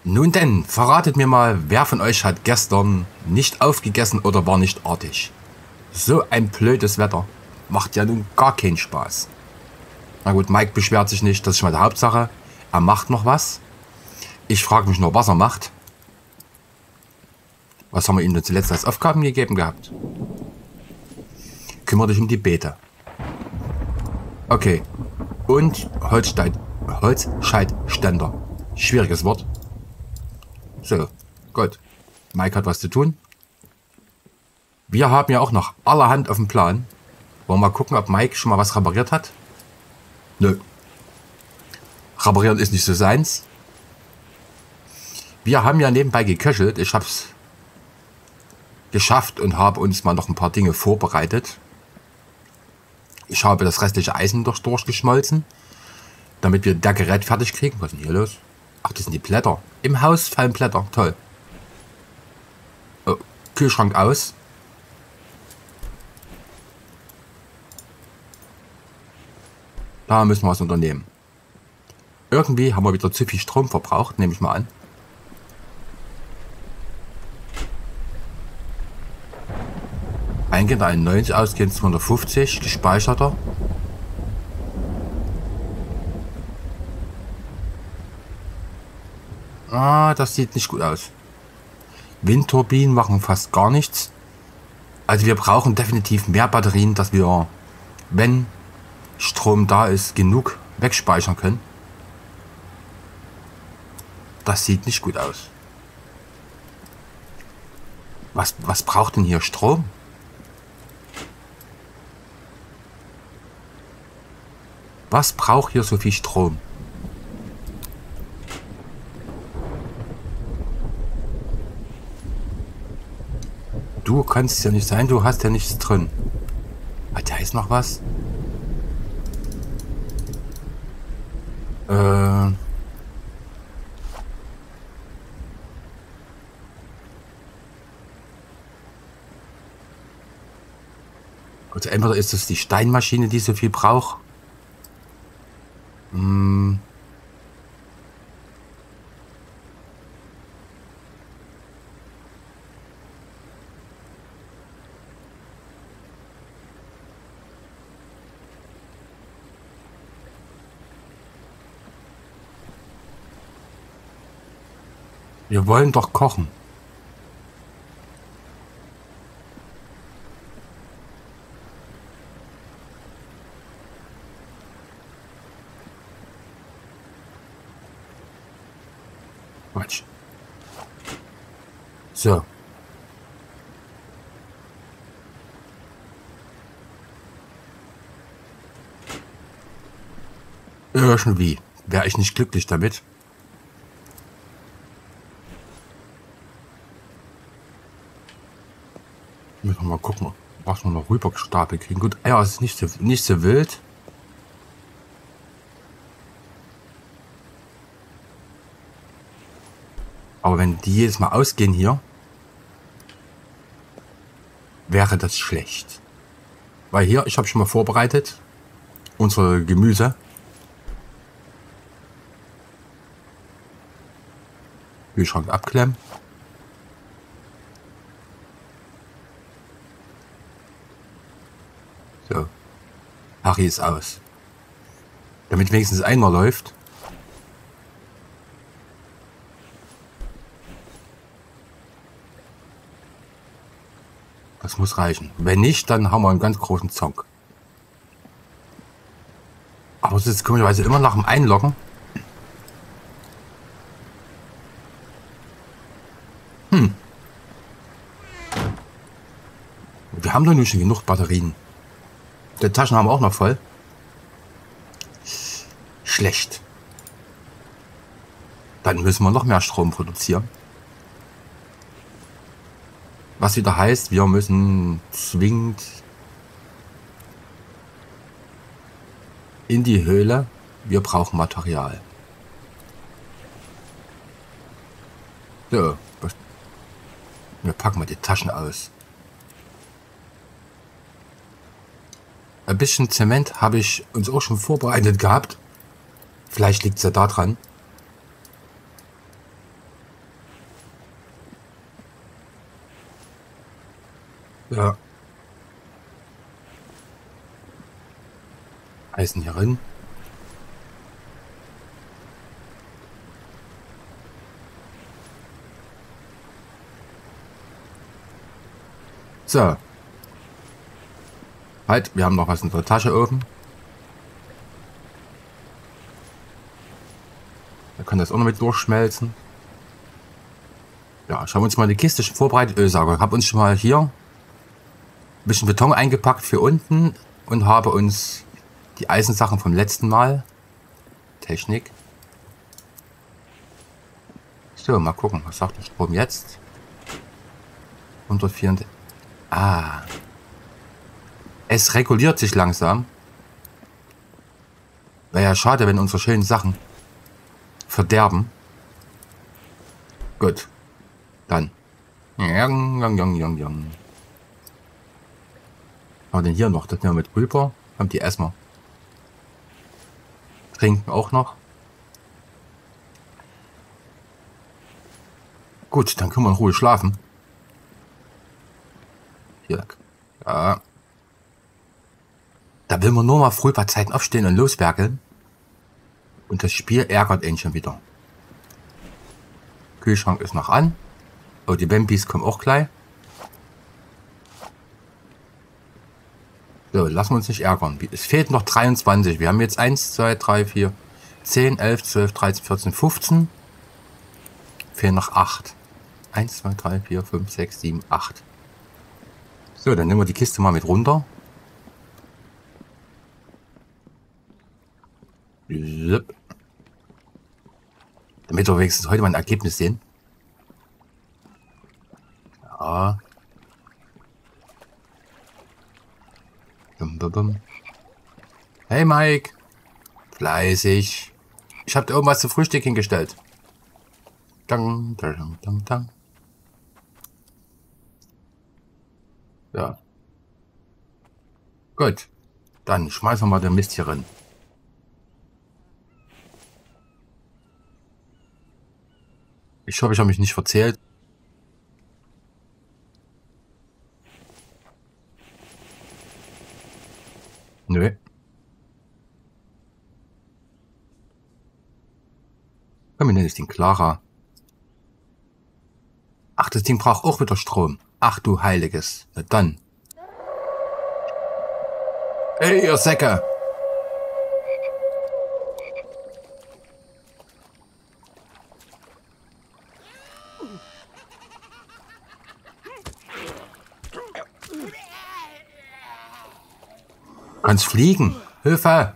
Nun denn, verratet mir mal, wer von euch hat gestern nicht aufgegessen oder war nicht artig? So ein blödes Wetter. Macht ja nun gar keinen Spaß. Na gut, Mike beschwert sich nicht, das ist schon mal die Hauptsache. Er macht noch was. Ich frage mich nur, was er macht. Was haben wir ihm denn zuletzt als Aufgaben gegeben gehabt? Kümmere dich um die Beete. Okay. Und Holzscheitständer. Schwieriges Wort. So, gut. Mike hat was zu tun. Wir haben ja auch noch allerhand auf dem Plan. Wollen wir mal gucken, ob Mike schon mal was repariert hat? Nö. Reparieren ist nicht so seins. Wir haben ja nebenbei geköchelt. Ich habe es geschafft und habe uns mal noch ein paar Dinge vorbereitet. Ich habe das restliche Eisen durchgeschmolzen, damit wir das Gerät fertig kriegen. Was ist denn hier los? Ach, das sind die Blätter. Im Haus fallen Blätter. Toll. Oh, Kühlschrank aus. Da müssen wir was unternehmen. Irgendwie haben wir wieder zu viel Strom verbraucht, nehme ich mal an. Eingehend 91, ausgehend 250, gespeicherter. Ah, das sieht nicht gut aus. Windturbinen machen fast gar nichts. Also wir brauchen definitiv mehr Batterien, dass wir, wenn Strom da ist, genug wegspeichern können. Das sieht nicht gut aus. Was braucht denn hier Strom? Was braucht hier so viel Strom? Du kannst ja nicht sein, du hast ja nichts drin. Hat da ist noch was? Also entweder ist es die Steinmaschine, die so viel braucht. Wir wollen doch kochen. Quatsch. So. Irgendwie wäre ich nicht glücklich damit. Müssen wir mal gucken, was wir noch rüber gestapelt kriegen. Gut, ja, es ist nicht so wild. Aber wenn die jedes Mal ausgehen hier, wäre das schlecht. Weil hier, ich habe schon mal vorbereitet, unsere Gemüse. Kühlschrank abklemmen. So. Harry ist aus. Damit wenigstens einer läuft. Das muss reichen. Wenn nicht, dann haben wir einen ganz großen Zonk. Aber es ist komischerweise immer nach dem Einloggen. Wir haben doch nur schon genug Batterien. Die Taschen haben wir auch noch voll. Schlecht. Dann müssen wir noch mehr Strom produzieren. Was wieder heißt, wir müssen zwingend in die Höhle. Wir brauchen Material. So. Wir packen mal die Taschen aus. Ein bisschen Zement habe ich uns auch schon vorbereitet gehabt. Vielleicht liegt es ja daran. Ja. Eisen hier drin. So. Halt, wir haben noch was in der Tasche oben. Da kann das auch noch mit durchschmelzen. Ja, ich habe uns mal die Kiste schon vorbereitet. Ölsauger. Ich habe uns schon mal hier ein bisschen Beton eingepackt für unten und habe uns die Eisensachen vom letzten Mal. Technik. So, mal gucken. Was sagt der Strom jetzt? 104. Ah. Es reguliert sich langsam. Wäre ja schade, wenn unsere schönen Sachen verderben. Gut. Dann. Haben wir denn hier noch? Das nehmen wir mit rüber. Haben die erstmal. Trinken auch noch. Gut, dann können wir in Ruhe schlafen. Hier. Ja. Da will man nur mal früh bei Zeiten aufstehen und loswerkeln. Und das Spiel ärgert ihn schon wieder. Kühlschrank ist noch an. Oh, die Bambis kommen auch gleich. So, lassen wir uns nicht ärgern. Es fehlt noch 23. Wir haben jetzt 1, 2, 3, 4, 10, 11, 12, 13, 14, 15. Fehlen noch 8. 1, 2, 3, 4, 5, 6, 7, 8. So, dann nehmen wir die Kiste mal mit runter. Damit wir wenigstens heute mal ein Ergebnis sehen. Ja. Hey Mike. Fleißig. Ich habe dir irgendwas zu Frühstück hingestellt. Dang, dang, dang, dang. Ja. Gut. Dann schmeißen wir mal den Mist hier rein. Ich hoffe, ich habe mich nicht verzählt. Nö. Komm, wir nennen es den Clara. Ach, das Ding braucht auch wieder Strom. Ach du Heiliges. Na dann. Ey, ihr Säcke. Kannst fliegen. Hilfe.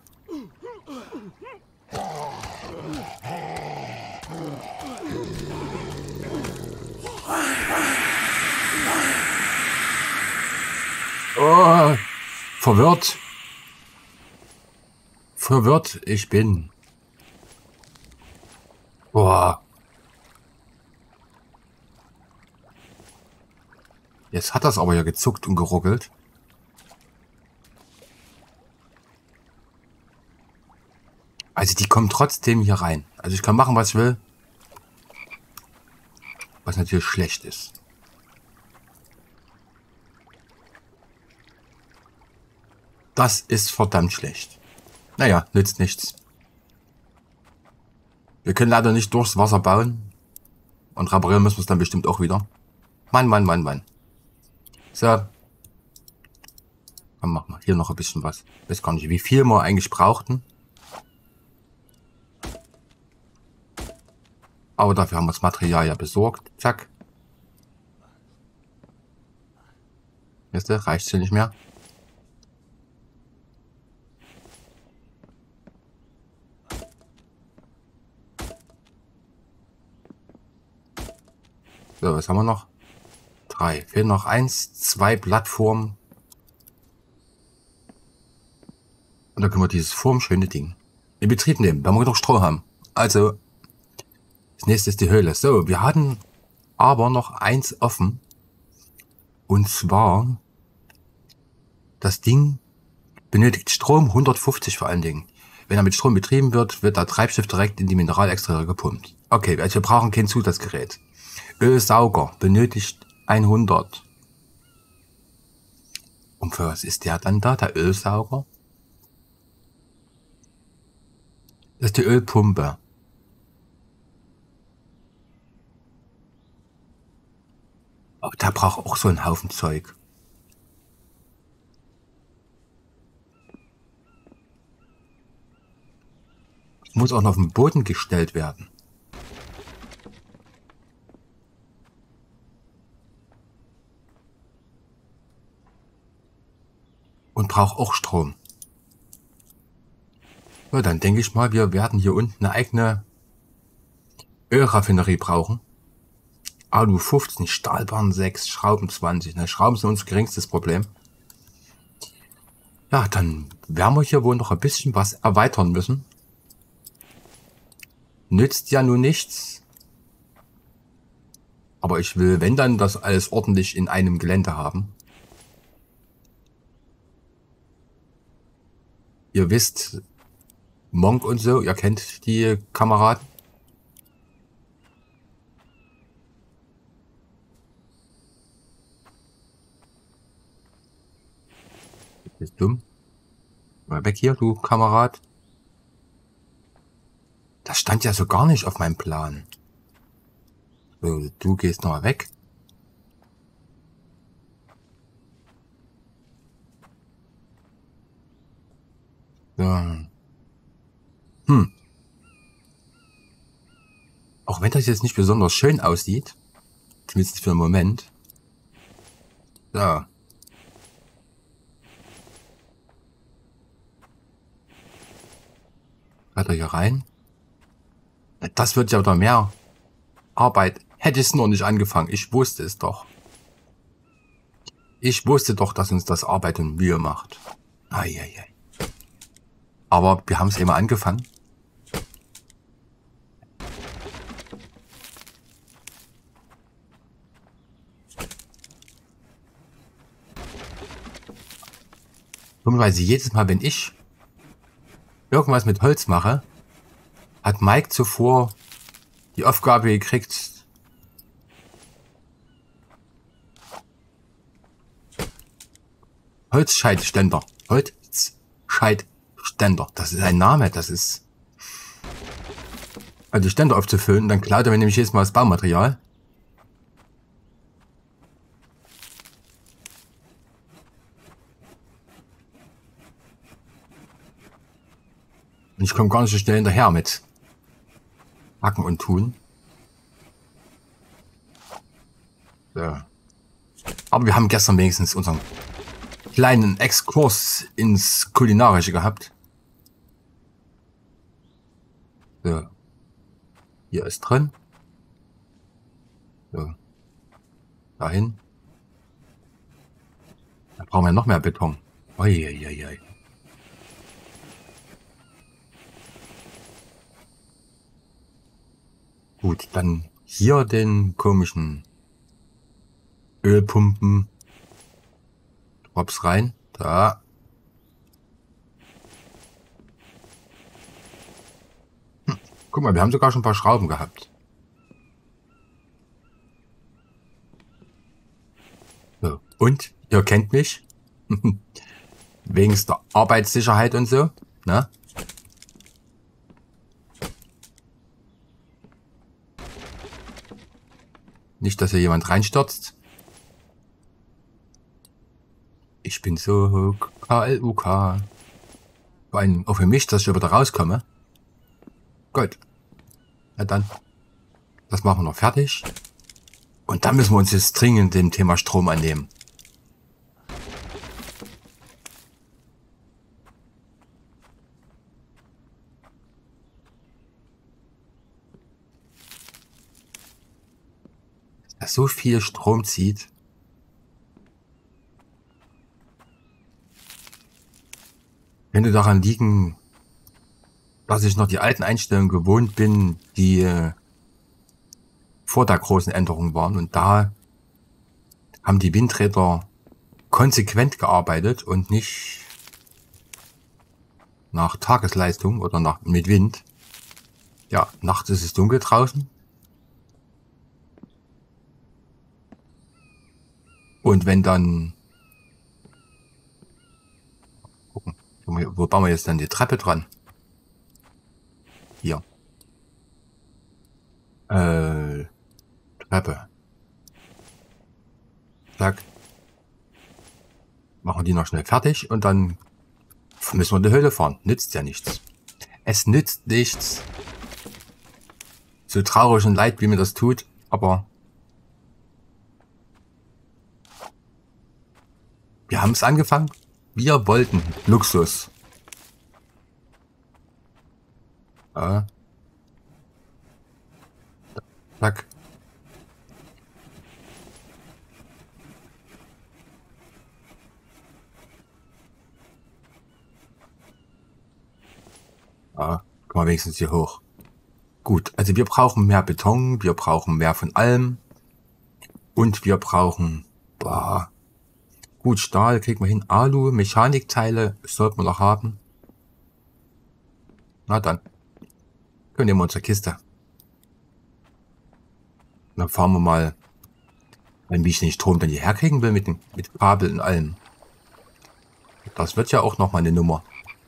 Oh, verwirrt. Verwirrt ich bin. Boah. Jetzt hat das aber ja gezuckt und geruckelt. Also die kommen trotzdem hier rein. Also ich kann machen, was ich will. Was natürlich schlecht ist. Das ist verdammt schlecht. Naja, nützt nichts. Wir können leider nicht durchs Wasser bauen. Und reparieren müssen wir es dann bestimmt auch wieder. Mann, Mann, Mann, Mann. So. Dann machen wir hier noch ein bisschen was. Ich weiß gar nicht, wie viel wir eigentlich brauchten. Aber dafür haben wir das Material ja besorgt. Zack. Weißt du, reicht ja nicht mehr. So, was haben wir noch? 3. Fehlen noch 1, 2 Plattformen. Und dann können wir dieses formschöne Ding in Betrieb nehmen, wenn wir noch Stroh haben. Also, das nächste ist die Höhle. So, wir hatten aber noch eins offen. Und zwar, das Ding benötigt Strom, 150 vor allen Dingen. Wenn er mit Strom betrieben wird, wird der Treibstoff direkt in die Mineralextraktor gepumpt. Okay, also wir brauchen kein Zusatzgerät. Ölsauger benötigt 100. Und für was ist der dann da, der Ölsauger? Das ist die Ölpumpe. Aber der braucht auch so einen Haufen Zeug. Muss auch noch auf den Boden gestellt werden. Und braucht auch Strom. Ja, dann denke ich mal, wir werden hier unten eine eigene Ölraffinerie brauchen. Alu 15, Stahlbahn 6, Schrauben 20. Ne, Schrauben sind unser geringstes Problem. Ja, dann werden wir hier wohl noch ein bisschen was erweitern müssen. Nützt ja nun nichts. Aber ich will, wenn dann, das alles ordentlich in einem Gelände haben. Ihr wisst, Monk und so, ihr kennt die Kameraden. Bist dumm. Mal weg hier, du Kamerad. Das stand ja so gar nicht auf meinem Plan. So, du gehst noch mal weg. Ja. Auch wenn das jetzt nicht besonders schön aussieht, zumindest für einen Moment. So. Weiter hier rein. Das wird ja wieder mehr Arbeit. Hätte ich es nur nicht angefangen. Ich wusste es doch. Ich wusste doch, dass uns das Arbeit und Mühe macht. Eieiei. Aber wir haben es eben angefangen. Dummerweise jedes Mal, wenn ich irgendwas mit Holz mache, hat Mike zuvor die Aufgabe gekriegt, Holzscheitständer. Holzscheitständer. Das ist ein Name, das ist... Also die Ständer aufzufüllen, dann klaut er mir nämlich jedes Mal das Baumaterial. Und ich komme gar nicht so schnell hinterher mit Hacken und Tun. So. Aber wir haben gestern wenigstens unseren kleinen Exkurs ins Kulinarische gehabt. So. Hier ist drin. So. Dahin. Da brauchen wir noch mehr Beton. Uiuiui. Gut, dann hier den komischen Ölpumpen. Drops rein. Da. Guck mal, wir haben sogar schon ein paar Schrauben gehabt. So. Und, ihr kennt mich. Wegen der Arbeitssicherheit und so. Ne? Nicht, dass hier jemand reinstürzt. Ich bin so KLUK. Vor allem auch für mich, dass ich wieder rauskomme. Gut. Na dann. Das machen wir noch fertig. Und dann müssen wir uns jetzt dringend dem Thema Strom annehmen. Dass so viel Strom zieht. Könnte daran liegen, dass ich noch die alten Einstellungen gewohnt bin, die vor der großen Änderung waren. Und da haben die Windräder konsequent gearbeitet und nicht nach Tagesleistung oder mit Wind. Ja, nachts ist es dunkel draußen. Und wenn dann Wo bauen wir jetzt dann die Treppe dran? Hier. Treppe. Zack. Machen die noch schnell fertig und dann müssen wir in die Höhle fahren. Nützt ja nichts. Es nützt nichts. So traurig und leid, wie mir das tut, aber wir haben es angefangen. Wir wollten Luxus. Zack. Kommen wir wenigstens hier hoch. Gut, also wir brauchen mehr Beton, wir brauchen mehr von allem. Und wir brauchen, gut, Stahl kriegen wir hin. Alu, Mechanikteile sollten wir noch haben. Na dann. Nehmen wir unsere Kiste. Dann fahren wir mal, wenn ich den Strom dann hierher kriegen will mit Kabel und allem. Das wird ja auch noch mal eine Nummer.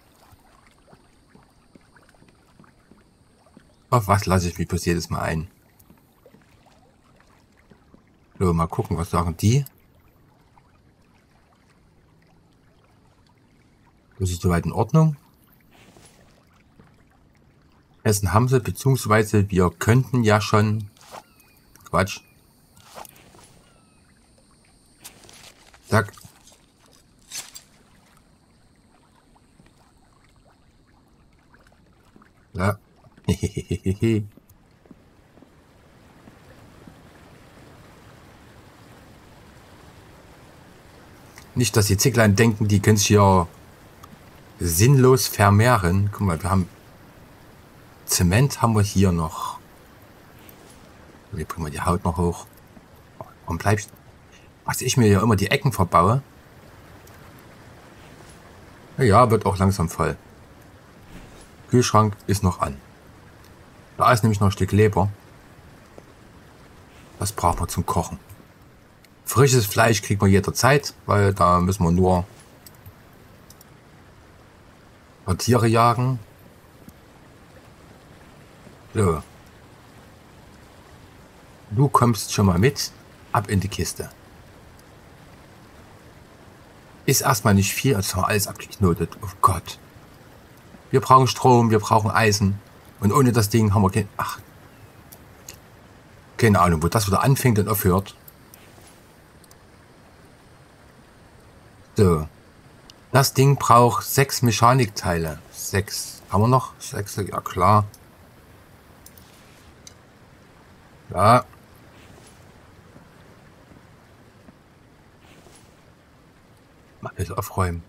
Auf was lasse ich mich bloß jedes Mal ein? So, mal gucken, was sagen die. Das ist soweit in Ordnung. Essen haben sie, beziehungsweise wir könnten ja schon... Quatsch. Zack. Ja. Nicht, dass die Zicklein denken, die können sich hier sinnlos vermehren. Guck mal, wir haben Zement haben wir hier noch. Wie bringen wir die Haut noch hoch? Warum bleibst du? Was ich mir ja immer die Ecken verbaue. Ja, wird auch langsam voll. Kühlschrank ist noch an. Da ist nämlich noch ein Stück Leber. Das brauchen wir zum Kochen. Frisches Fleisch kriegen wir jederzeit, weil da müssen wir nur Tiere jagen. So. Du kommst schon mal mit. Ab in die Kiste. Ist erstmal nicht viel, als haben wir alles abgeknotet. Oh Gott. Wir brauchen Strom, wir brauchen Eisen. Und ohne das Ding haben wir kein... Ach. Keine Ahnung, wo das wieder anfängt und aufhört. So. Das Ding braucht 6 Mechanikteile. 6. Haben wir noch? 6, ja klar. Ja. Mal bitte aufräumen.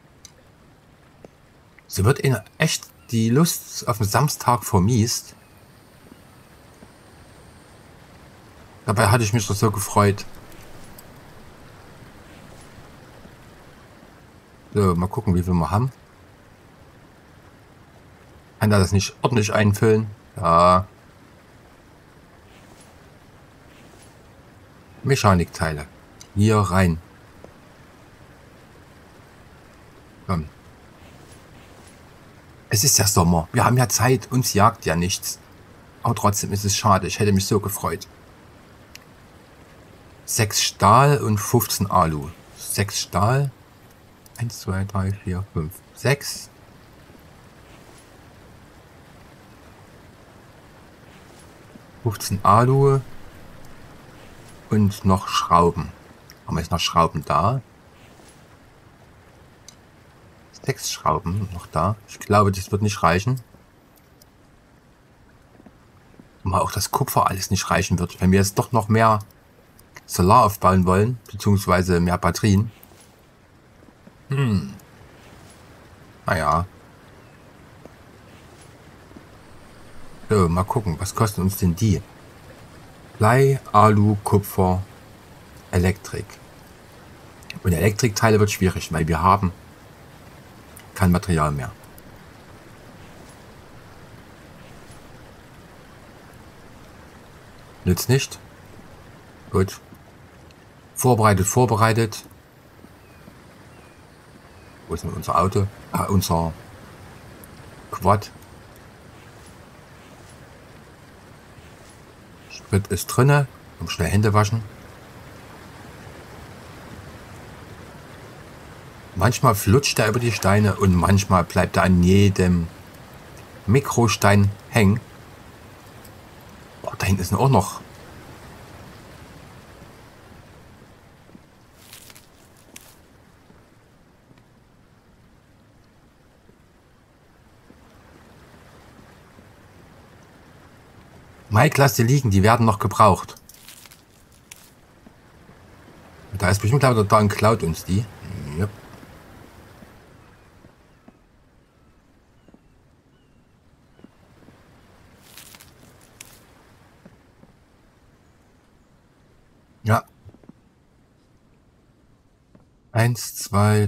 So wird ihnen echt die Lust auf den Samstag vermiest. Dabei hatte ich mich doch so gefreut. So, mal gucken, wie viel wir haben. Kann er das nicht ordentlich einfüllen? Ja. Mechanikteile. Hier rein. Komm. Es ist ja Sommer. Wir haben ja Zeit. Uns jagt ja nichts. Aber trotzdem ist es schade. Ich hätte mich so gefreut. 6 Stahl und 15 Alu. 6 Stahl. 1, 2, 3, 4, 5, 6. Alu und noch Schrauben. Haben wir jetzt noch Schrauben da? 6 Schrauben noch da. Ich glaube, das wird nicht reichen. Weil auch das Kupfer alles nicht reichen wird. Wenn wir jetzt doch noch mehr Solar aufbauen wollen, beziehungsweise mehr Batterien. Naja. So, mal gucken, was kosten uns denn die? Blei, Alu, Kupfer, Elektrik. Und Elektrikteile wird schwierig, weil wir haben kein Material mehr. Nützt nicht. Gut. Vorbereitet. Wo ist denn unser Auto? Ah, unser Quad. Sprit ist drinne. Um schnell Hände waschen. Manchmal flutscht er über die Steine und manchmal bleibt er an jedem Mikrostein hängen. Oh, da hinten ist auch noch. Mike, lass die liegen, die werden noch gebraucht. Da ist bestimmt lauter da und klaut uns die. Yep. Ja. 1, 2.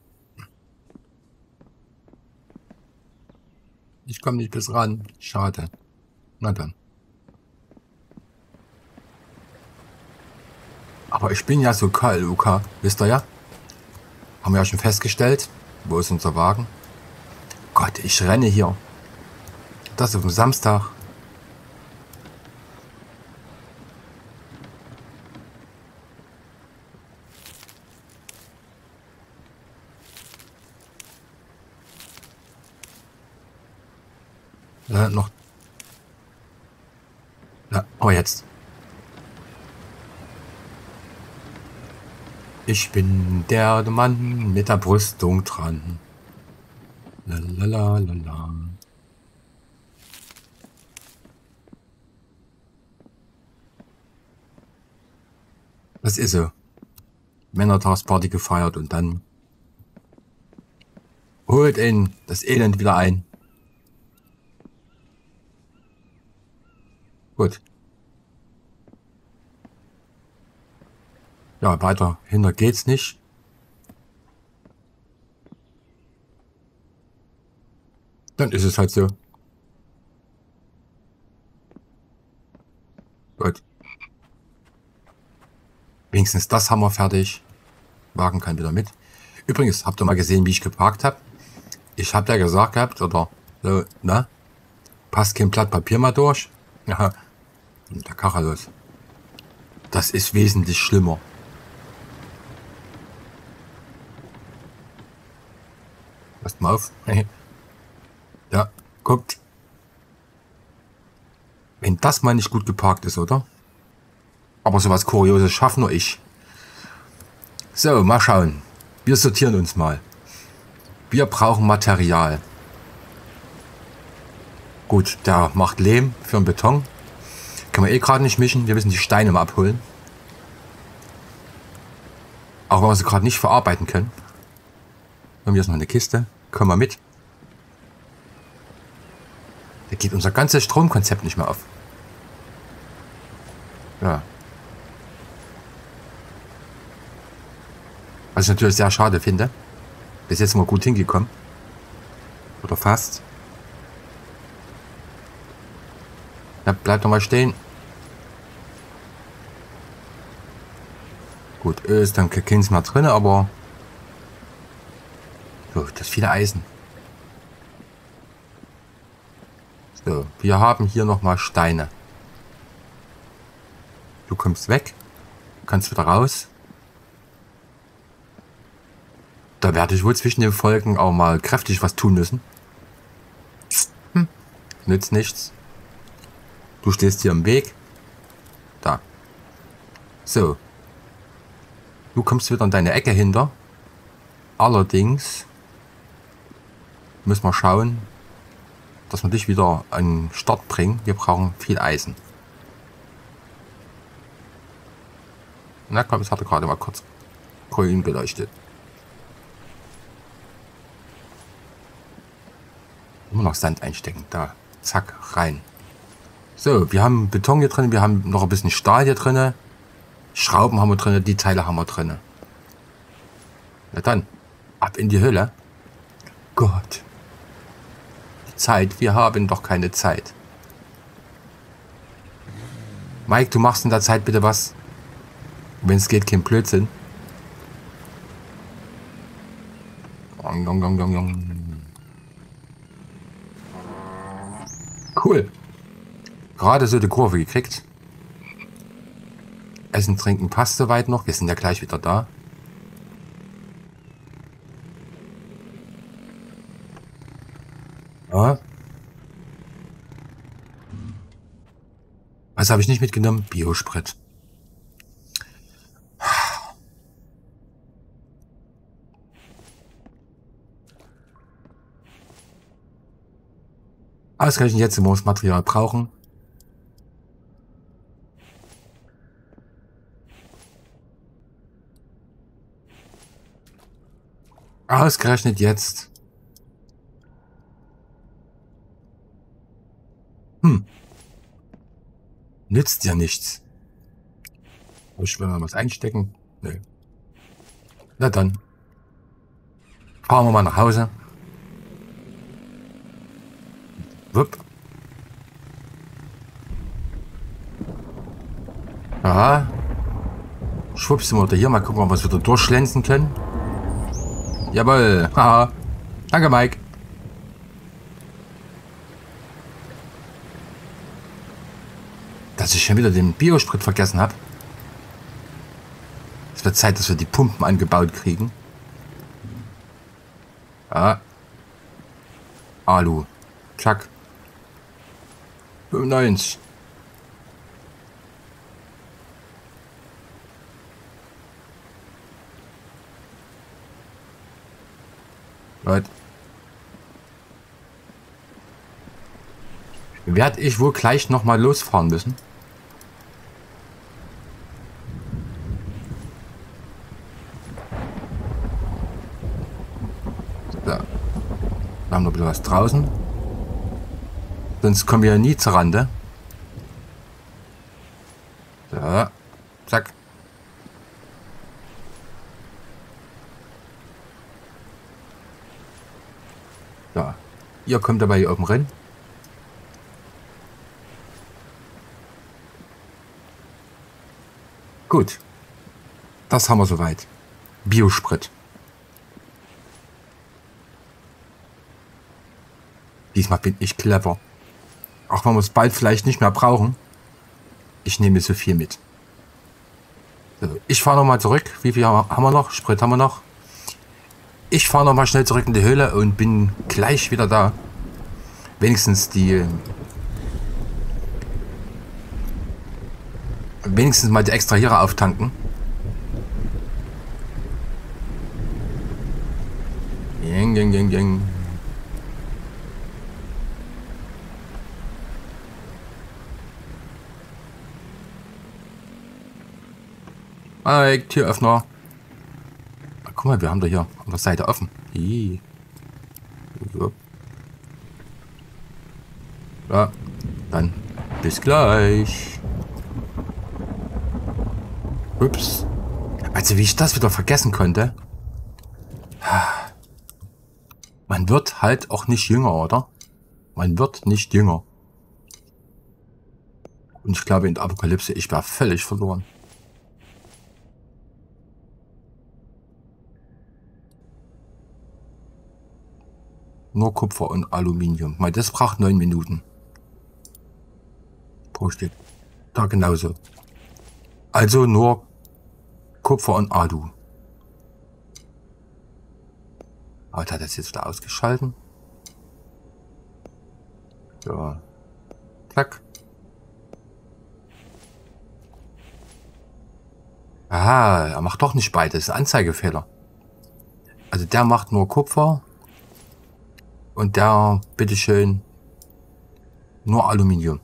Ich komme nicht bis ran. Schade. Na dann. Aber ich bin ja so kalt, Luca. Wisst ihr ja? Haben wir ja schon festgestellt. Wo ist unser Wagen? Gott, ich renne hier. Das auf dem Samstag. Noch. Ja, aber jetzt. Ich bin der Mann mit der Brüstung dran. Lalalala. Das ist so. Männertagsparty gefeiert und dann holt ihn das Elend wieder ein. Gut. Ja, weiter hinter geht's nicht. Dann ist es halt so. Gut. Wenigstens das haben wir fertig. Wagen kann wieder mit. Übrigens, habt ihr mal gesehen, wie ich geparkt habe? Ich habe ja gesagt gehabt, oder so, na? Passt kein Blatt Papier mal durch. Ja. Und der Karre los. Das ist wesentlich schlimmer. Passt mal auf. Ja, guckt. Wenn das mal nicht gut geparkt ist, oder? Aber sowas Kurioses schafft nur ich. So, mal schauen. Wir sortieren uns mal. Wir brauchen Material. Gut, der macht Lehm für den Beton. Können wir eh gerade nicht mischen. Wir müssen die Steine mal abholen. Auch wenn wir sie gerade nicht verarbeiten können. Und hier ist noch eine Kiste. Komm mal mit. Da geht unser ganzes Stromkonzept nicht mehr auf. Ja. Was ich natürlich sehr schade finde. Bis jetzt sind wir gut hingekommen. Oder fast. Ja, bleibt doch mal stehen. Gut, Öl ist dann keins mehr drin, aber so, das ist viele Eisen. So, wir haben hier nochmal Steine. Du kommst weg, kannst wieder raus. Da werde ich wohl zwischen den Folgen auch mal kräftig was tun müssen. Nützt nichts. Du stehst hier im Weg. Da. So. Du kommst wieder in deine Ecke hinter. Allerdings müssen wir schauen, dass wir dich wieder an den Start bringen. Wir brauchen viel Eisen. Na komm, es hatte gerade mal kurz grün geleuchtet. Immer noch Sand einstecken. Da. Zack, rein. So, wir haben Beton hier drin. Wir haben noch ein bisschen Stahl hier drin. Schrauben haben wir drin. Die Teile haben wir drin. Na dann, ab in die Hölle. Gott. Die Zeit. Wir haben doch keine Zeit. Mike, du machst in der Zeit bitte was. Wenn es geht, kein Blödsinn. Oh, Gong, gong, gong, gong. Cool. Gerade so die Kurve gekriegt. Essen, trinken passt soweit noch. Wir sind ja gleich wieder da. Ja. Was habe ich nicht mitgenommen? Biosprit. Ausgerechnet jetzt, wo wir das Material brauchen. Ausgerechnet jetzt. Nützt ja nichts. Muss ich mal was einstecken? Nö. Na dann. Fahren wir mal nach Hause. Wupp. Aha. Schwupps sind wir wieder hier. Mal gucken, ob wir es wieder durchschlänzen können. Jawohl. Haha. Danke, Mike. Dass ich schon wieder den Biosprit vergessen habe. Es wird Zeit, dass wir die Pumpen angebaut kriegen. Ja. Alu. Zack. 95. Leute. Werde ich wohl gleich nochmal losfahren müssen. So. Wir haben noch ein bisschen was draußen. Sonst kommen wir ja nie zur Rande. So. Zack. So. Ihr kommt dabei hier oben rein. Gut. Das haben wir soweit. Biosprit. Diesmal bin ich clever. Auch wenn wir es bald vielleicht nicht mehr brauchen. Ich nehme so viel mit. So, ich fahre nochmal zurück. Wie viel haben wir noch? Sprit haben wir noch. Ich fahre nochmal schnell zurück in die Höhle und bin gleich wieder da. Wenigstens mal die Extrahiere auftanken. Jeng, jeng, jeng, jeng. Mike, Türöffner. Guck mal, wir haben da hier an der Seite offen. So. Ja, dann bis gleich. Ups. Also wie ich das wieder vergessen konnte. Man wird halt auch nicht jünger, oder? Man wird nicht jünger. Und ich glaube in der Apokalypse, ich wäre völlig verloren. Nur Kupfer und Aluminium. Mal das braucht 9 Minuten. Pro Stück. Da genauso. Also nur Kupfer und Alu. Aber hat das jetzt wieder ausgeschalten? So. Zack. Aha, er macht doch nicht beides. Anzeigefehler. Also der macht nur Kupfer. Und der, bitteschön, nur Aluminium.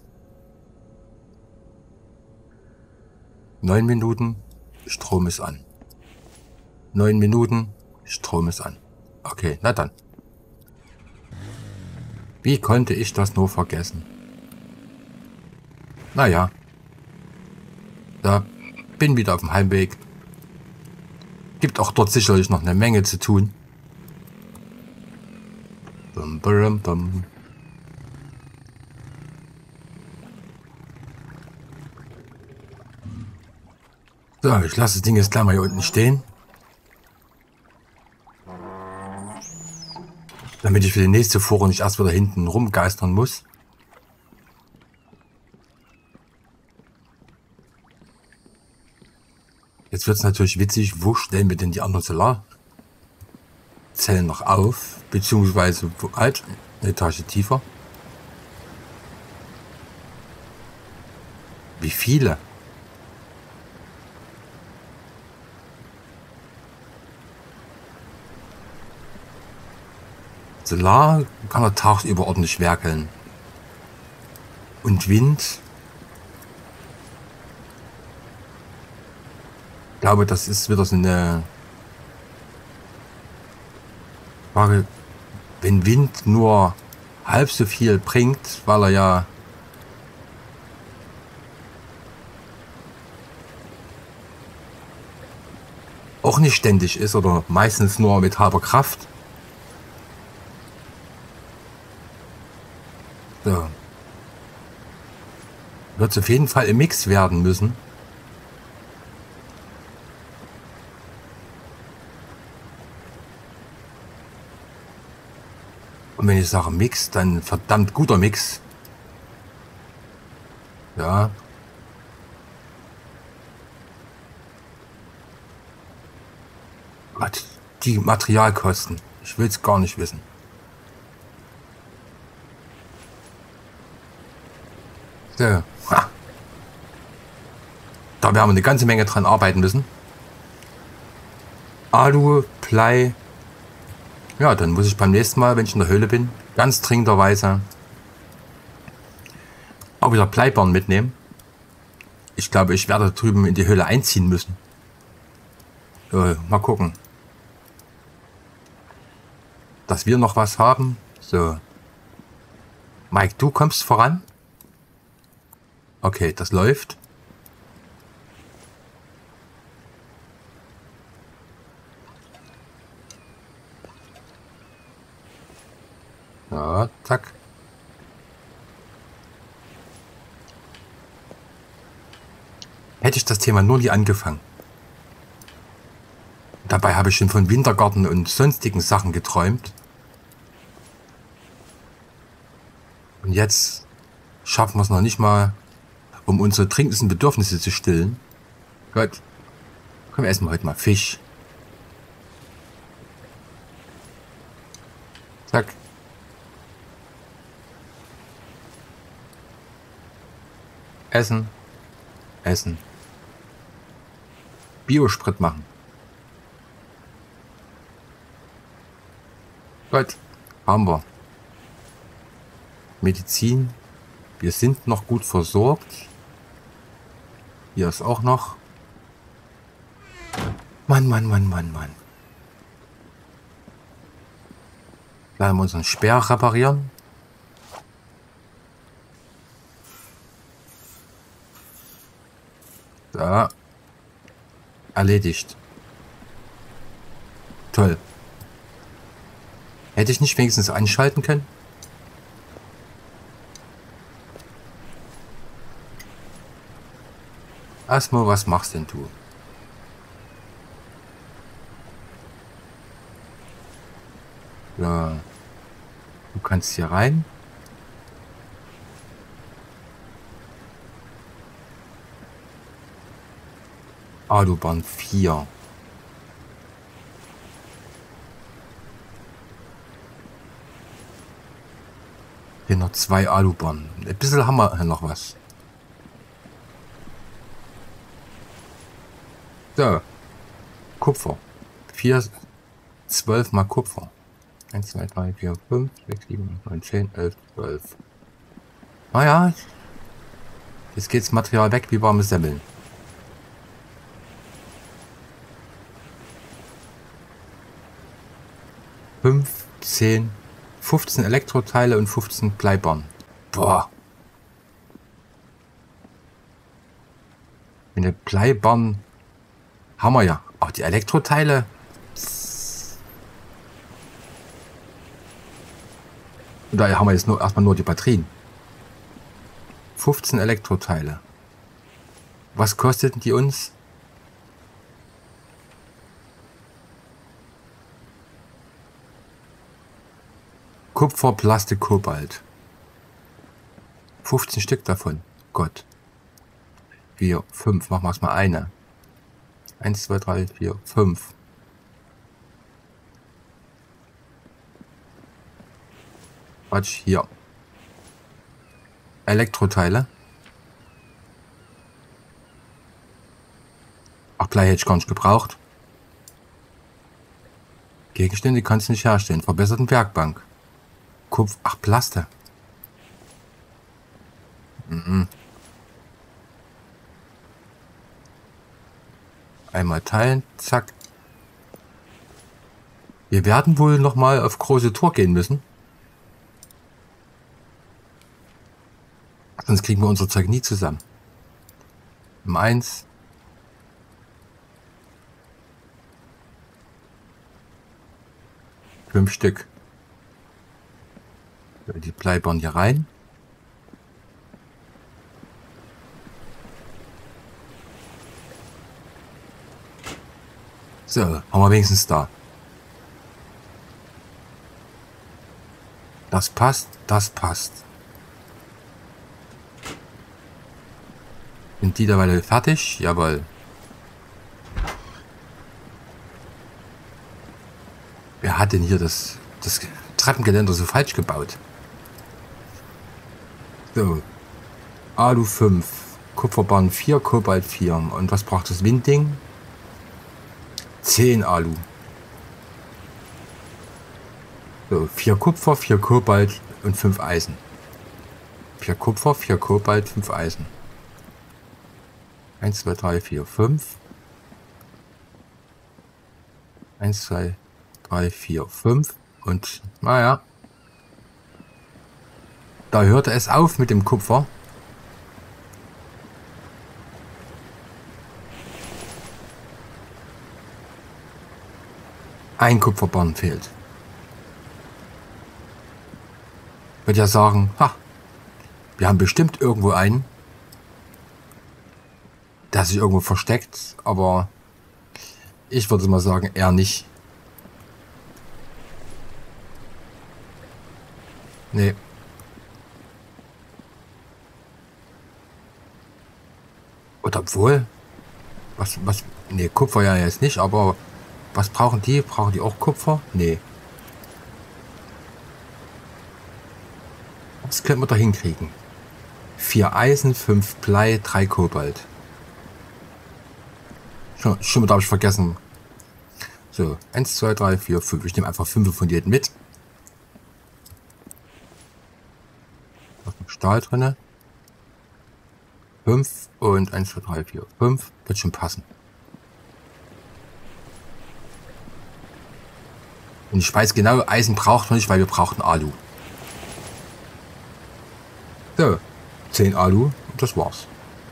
9 Minuten, Strom ist an. 9 Minuten, Strom ist an. Okay, na dann. Wie konnte ich das nur vergessen? Naja. Da bin wieder auf dem Heimweg. Gibt auch dort sicherlich noch eine Menge zu tun. Bum, bum, bum. So, ich lasse das Ding jetzt gleich mal hier unten stehen. Damit ich für die nächste Fuhre nicht erst wieder hinten rumgeistern muss. Jetzt wird es natürlich witzig, wo stellen wir denn die anderen Solarzellen noch auf? Beziehungsweise halt eine Etage tiefer. Wie viele? Solar kann er tagsüber ordentlich werkeln. Und Wind. Ich glaube, das ist wieder so eine Frage, wenn Wind nur halb so viel bringt, weil er ja auch nicht ständig ist oder meistens nur mit halber Kraft. So. Wird es auf jeden Fall im Mix werden müssen. Und wenn ich sage Mix, dann verdammt guter Mix. Ja. Gott, die Materialkosten. Ich will es gar nicht wissen. So. Ha. Da werden wir eine ganze Menge dran arbeiten müssen. Alu, Blei. Ja, dann muss ich beim nächsten Mal, wenn ich in der Höhle bin, ganz dringenderweise auch wieder Bleibarren mitnehmen. Ich glaube, ich werde drüben in die Höhle einziehen müssen. Mal gucken. Dass wir noch was haben. So. Mike, du kommst voran. Okay, das läuft. Ja, zack. Hätte ich das Thema nur nie angefangen. Dabei habe ich schon von Wintergarten und sonstigen Sachen geträumt. Und jetzt schaffen wir es noch nicht mal, um unsere dringendsten Bedürfnisse zu stillen. Gut. Komm, wir essen heute mal Fisch. Zack. Essen. Essen. Biosprit machen. Gut. Haben wir. Medizin. Wir sind noch gut versorgt. Hier ist auch noch. Mann, Mann, Mann, Mann, Mann. Bleiben wir unseren Speer reparieren. Da. Erledigt. Toll. Hätte ich nicht wenigstens anschalten können? Asmo, was machst denn du? Ja. Du kannst hier rein. Alubahn 4. Hier noch 2 Alubahnen. Ein bisschen haben wir noch was. So. Kupfer. 4, 12 mal Kupfer. 1, 2, 3, 4, 5, 6, 7, 8, 9, 10, 11, 12. Naja. Jetzt geht's Material weg wie warme Semmeln. 10, 15 Elektroteile und 15 Bleibarren. Boah. Eine Bleibarren haben wir ja. Auch die Elektroteile. Und daher haben wir jetzt nur erstmal nur die Batterien. 15 Elektroteile. Was kosteten die uns? Kupfer, Plastik, Kobalt. 15 Stück davon. Gott. 4, 5. Machen wir es mal eine. 1, 2, 3, 4, 5. Quatsch, hier. Elektroteile. Ach, Blei hätte ich gar nicht gebraucht. Gegenstände kannst du nicht herstellen. Verbesserten Werkbank. Kupfer. Ach, Plaste. Einmal teilen. Zack. Wir werden wohl noch mal auf große Tour gehen müssen. Sonst kriegen wir unser Zeug nie zusammen. 1. Fünf Stück. Die Bleibern hier rein. So, haben wir wenigstens da. Das passt, das passt. Sind die derweil fertig? Jawohl. Wer hat denn hier das Treppengeländer so falsch gebaut? So. Alu 5, Kupferbahn 4, Kobalt 4. Und was braucht das Windding? 10 Alu. So, 4 Kupfer, 4 Kobalt und 5 Eisen. 4 Kupfer, 4 Kobalt, 5 Eisen. 1, 2, 3, 4, 5. 1, 2, 3, 4, 5. Und naja. Da hörte es auf mit dem Kupfer. Ein Kupferbahn fehlt. Ich würde ja sagen, ha, wir haben bestimmt irgendwo einen, der sich irgendwo versteckt, aber ich würde mal sagen, eher nicht. Nee. Oder obwohl, nee, Kupfer ja jetzt nicht, aber was brauchen die? Brauchen die auch Kupfer? Nee. Das könnten wir da hinkriegen. 4 Eisen, 5 Blei, 3 Kobalt. Schon habe ich vergessen. So, 1, 2, 3, 4, 5. Ich nehme einfach 5 von jedem mit. Da ist noch Stahl drin. 5 und 1, 2, 3, 4, 5. Wird schon passen. Und ich weiß genau, Eisen braucht man nicht, weil wir brauchen Alu. So, 10 Alu und das war's.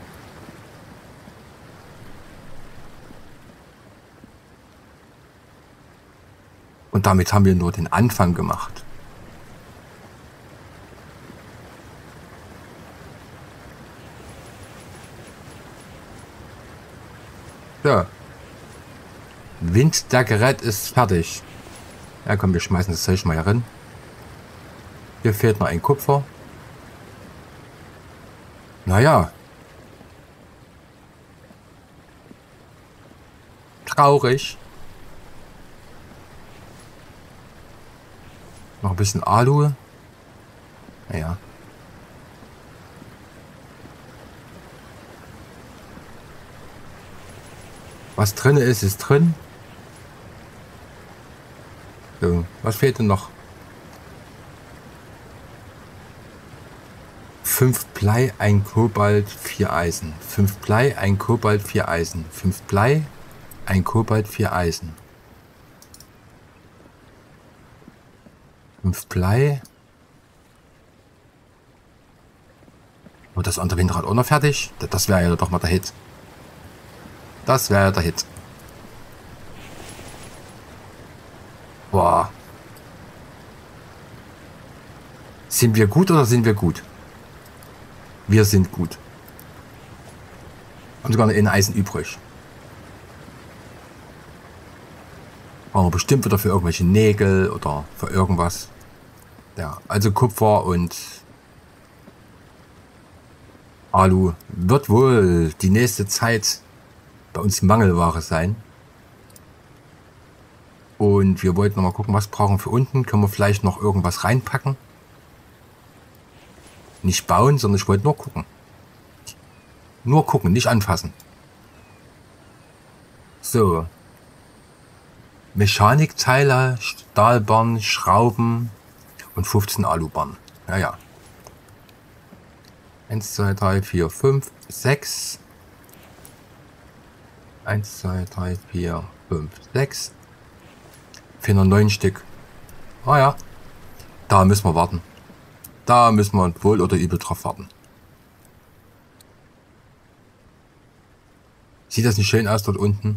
Und damit haben wir nur den Anfang gemacht. So. Wind der Gerät ist fertig. Ja komm, wir schmeißen das Zeug mal hier rein. Hier fehlt noch ein Kupfer. Naja. Traurig. Noch ein bisschen Alu. Naja. Was drin ist, ist drin. So, was fehlt denn noch? 5 Blei, 1 Kobalt, 4 Eisen. 5 Blei, 1 Kobalt, 4 Eisen. 5 Blei, 1 Kobalt, 4 Eisen. 5 Blei. Und das andere Windrad auch noch fertig? Das wäre ja doch mal der Hit. Das wäre der Hit. Boah. Sind wir gut oder sind wir gut? Wir sind gut. Haben sogar noch ein Eisen übrig. Brauchen wir bestimmt wieder für irgendwelche Nägel oder für irgendwas. Ja, also Kupfer und Alu wird wohl die nächste Zeit bei uns Mangelware sein. Und wir wollten noch mal gucken, was brauchen wir für unten. Können wir vielleicht noch irgendwas reinpacken? Nicht bauen, sondern ich wollte nur gucken. Nur gucken, nicht anfassen. So. Mechanikteile, Stahlbarren, Schrauben und 15 Alubarren. Ja, ja. 1, 2, 3, 4, 5, 6. 1, 2, 3, 4, 5, 6. 409 Stück. Ah ja. Da müssen wir warten. Da müssen wir wohl oder übel drauf warten. Sieht das nicht schön aus dort unten?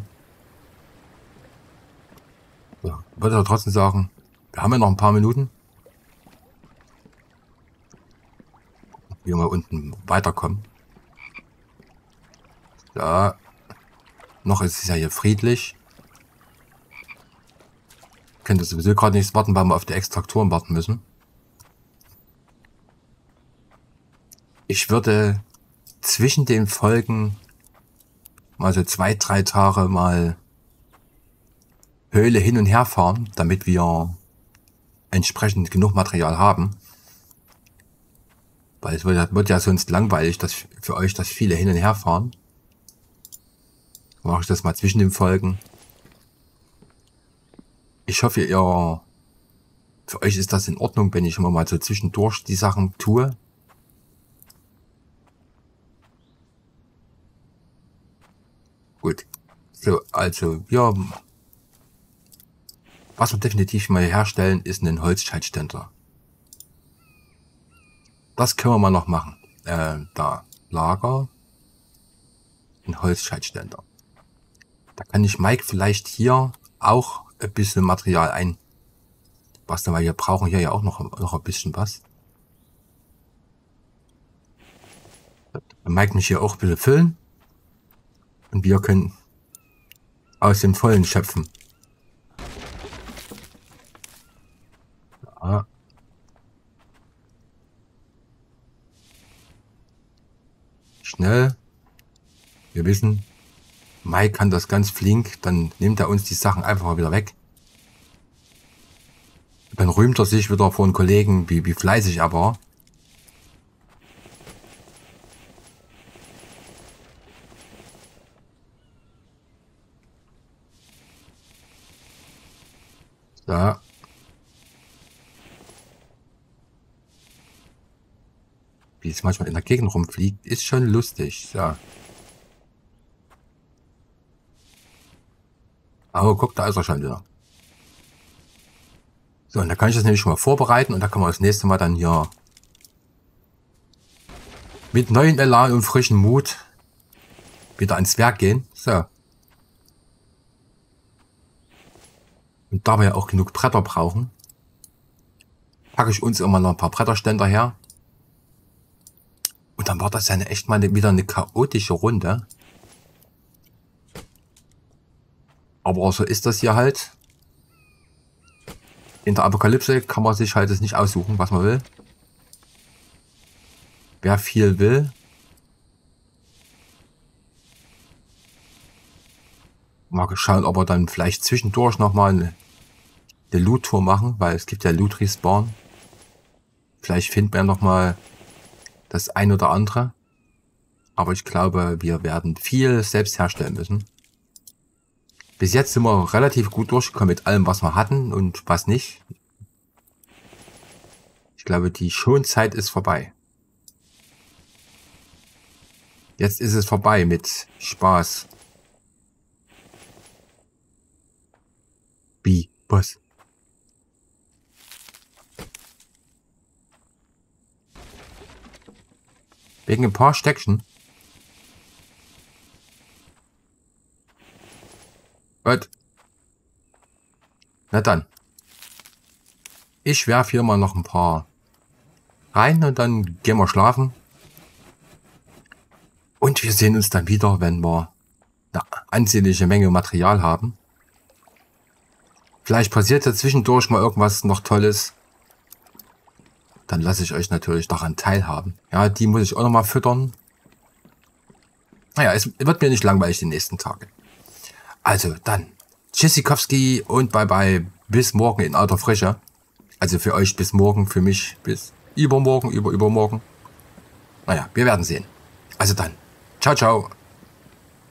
Ja, würde ich trotzdem sagen, wir haben ja noch ein paar Minuten. Wie wir unten weiterkommen. Ja. Noch ist es ja hier friedlich. Ich könnte sowieso gerade nichts warten, weil wir auf die Extraktoren warten müssen. Ich würde zwischen den Folgen mal so 2, 3 Tage mal Höhle hin und her fahren, damit wir entsprechend genug Material haben. Weil es wird ja sonst langweilig, dass für euch das viele hin und her fahren. Mache ich das mal zwischen den Folgen. Ich hoffe, für euch ist das in Ordnung, wenn ich immer mal so zwischendurch die Sachen tue. Gut. So, also, ja. Was wir definitiv mal herstellen, ist einen Holzschaltständer. Das können wir mal noch machen. Da. Lager. Ein Holzschaltständer. Da kann ich Mike vielleicht hier auch ein bisschen Material einbasteln, weil wir brauchen hier ja auch noch ein bisschen was. Mike mich hier auch ein bisschen füllen. Und wir können aus dem Vollen schöpfen. Ja. Schnell. Wir wissen, Mike kann das ganz flink, dann nimmt er uns die Sachen einfach mal wieder weg. Dann rühmt er sich wieder vor den Kollegen, wie fleißig er war. So. Wie es manchmal in der Gegend rumfliegt, ist schon lustig. So. Aber guck, da ist er schon wieder. So, und da kann ich das nämlich schon mal vorbereiten und da können wir das nächste Mal dann hier mit neuen Elan und frischem Mut wieder ans Werk gehen. So. Und da wir ja auch genug Bretter brauchen, packe ich uns immer noch ein paar Bretterständer her. Und dann war das ja echt mal wieder eine chaotische Runde. Aber so ist das hier halt. In der Apokalypse kann man sich halt das nicht aussuchen, was man will. Wer viel will. Mal schauen, ob wir dann vielleicht zwischendurch nochmal eine Loot-Tour machen, weil es gibt ja Loot-Respawn. Vielleicht finden wir nochmal das ein oder andere. Aber ich glaube, wir werden viel selbst herstellen müssen. Bis jetzt sind wir relativ gut durchgekommen mit allem, was wir hatten und was nicht. Ich glaube, die Schonzeit ist vorbei. Jetzt ist es vorbei mit Spaß. Wie? Was? Wegen ein paar Steckchen. Gut. Na dann. Ich werfe hier mal noch ein paar rein und dann gehen wir schlafen. Und wir sehen uns dann wieder, wenn wir eine ansehnliche Menge Material haben. Vielleicht passiert ja zwischendurch mal irgendwas noch Tolles. dann lasse ich euch natürlich daran teilhaben. Ja, die muss ich auch nochmal füttern. Naja, es wird mir nicht langweilig die nächsten Tage. Also dann, Tschüssikowski und bye bye, bis morgen in alter Frische. Also für euch bis morgen, für mich bis übermorgen, übermorgen. Naja, wir werden sehen. Also dann, ciao, ciao.